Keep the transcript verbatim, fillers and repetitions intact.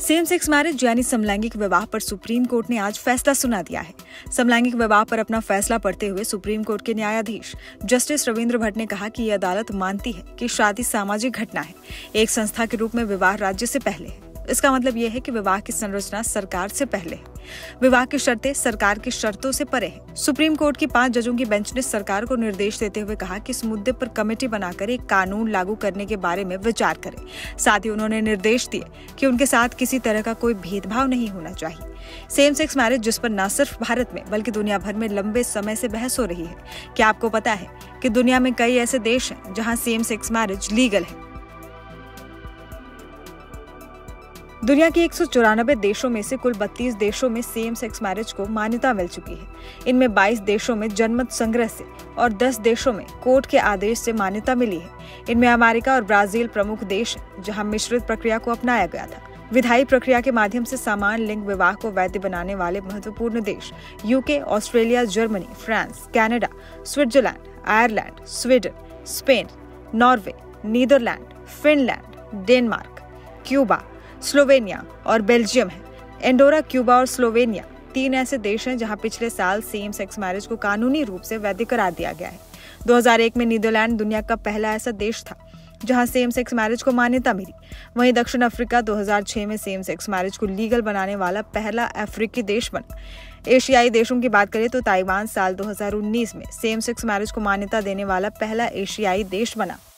Same sex marriage यानी समलैंगिक विवाह पर सुप्रीम कोर्ट ने आज फैसला सुना दिया है। समलैंगिक विवाह पर अपना फैसला पढ़ते हुए सुप्रीम कोर्ट के न्यायाधीश जस्टिस रविंद्र भट्ट ने कहा कि ये अदालत मानती है कि शादी सामाजिक घटना है, एक संस्था के रूप में विवाह राज्य से पहले है। इसका मतलब यह है कि विवाह की संरचना सरकार से पहले है, विवाह की शर्तें सरकार की शर्तों से परे है। सुप्रीम कोर्ट की पांच जजों की बेंच ने सरकार को निर्देश देते हुए कहा कि इस मुद्दे पर कमेटी बनाकर एक कानून लागू करने के बारे में विचार करे। साथ ही उन्होंने निर्देश दिए कि उनके साथ किसी तरह का कोई भेदभाव नहीं होना चाहिए। सेम सेक्स मैरिज जिस पर न सिर्फ भारत में बल्कि दुनिया भर में लंबे समय से बहस हो रही है। क्या आपको पता है कि दुनिया में कई ऐसे देश हैं जहां सेम सेक्स मैरिज लीगल है? दुनिया के एक सौ चौरानबे देशों में से कुल बत्तीस देशों में सेम सेक्स मैरिज को मान्यता मिल चुकी है। इनमें बाईस देशों में जनमत संग्रह से और दस देशों में कोर्ट के आदेश से मान्यता मिली है। इनमें अमेरिका और ब्राजील प्रमुख देश हैं, जहां मिश्रित प्रक्रिया को अपनाया गया था। विधायी प्रक्रिया के माध्यम से समान लिंग विवाह को वैध बनाने वाले महत्वपूर्ण देश UK, Australia, Germany, France, Canada, Switzerland, Ireland, Sweden, Spain, Norway, Netherland, Finland, Denmark, Cuba, Slovenia और बेल्जियम है। एंडोरा, क्यूबा और स्लोवेनिया तीन ऐसे देश हैं जहां पिछले साल सेम सेक्स मैरिज को कानूनी रूप से वैध करार दिया गया है। दो हज़ार एक में नीदरलैंड दुनिया का पहला ऐसा देश था जहां सेम सेक्स मैरिज को मान्यता मिली। वहीं दक्षिण अफ्रीका दो हज़ार छह में सेम सेक्स मैरिज को लीगल बनाने वाला पहला अफ्रीकी देश बना। एशियाई देशों की बात करें तो ताइवान साल दो हज़ार उन्नीस में सेम सेक्स मैरिज को मान्यता देने वाला पहला एशियाई देश बना।